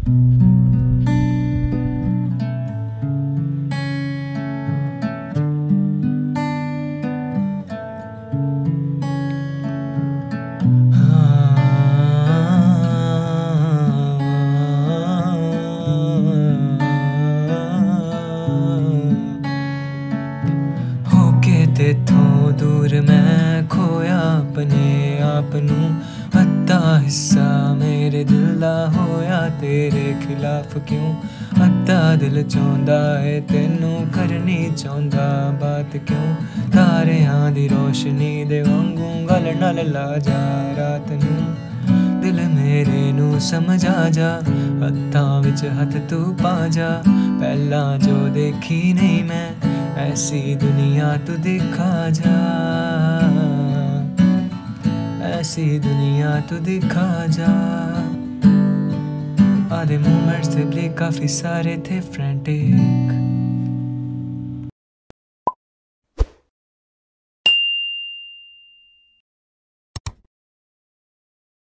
तेथों दूर मैं खोया अपने आप नूं, अद्धा हिस्सा मेरे दिल दा होया तेरे खिलाफ क्यों। अद्धा दिल चाहुंदा है तेनू करनी चाहुंदा बात क्यों। तारियां दी रोशनी दे वांगू गल नाल ला जा रात नूं। दिल मेरे नू समझा जा, हत्थां विच हत्थ तू पा जा। पहला जो देखी नहीं मैं ऐसी दुनिया तू दिखा जा, ऐसी दुनिया तू दिखा जा। आधे मोमेंट्स थे काफी सारे थे फ्रेंटिक,